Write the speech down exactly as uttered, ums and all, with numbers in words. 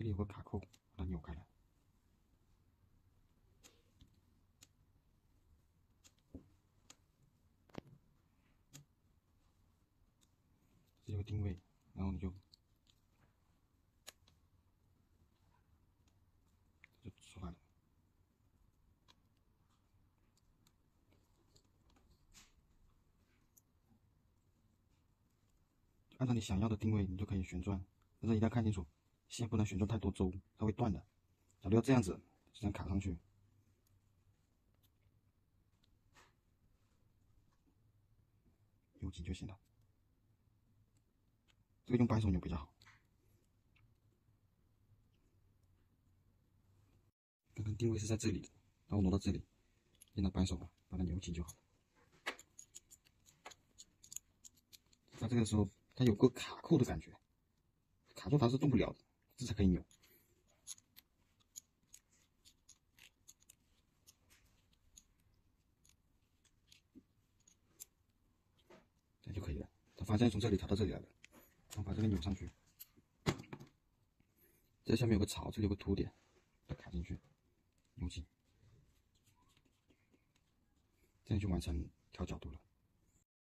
这里有个卡扣，把它扭开来。这有个定位，然后你就就出来了。按照你想要的定位，你就可以旋转，但是一定要看清楚，线不能旋转太多周，它会断的。假如要这样子，这样卡上去，扭紧就行了。这个用扳手扭比较好。刚刚定位是在这里的，然后挪到这里，用拿扳手把它扭紧就好了。它这个时候，它有个卡扣的感觉，卡住它是动不了的，这才可以扭。这样就可以了。它方向从这里调到这里来的，然后把这个扭上去。这下面有个槽，这里有个凸点，卡进去，扭紧，这样就完成调角度了。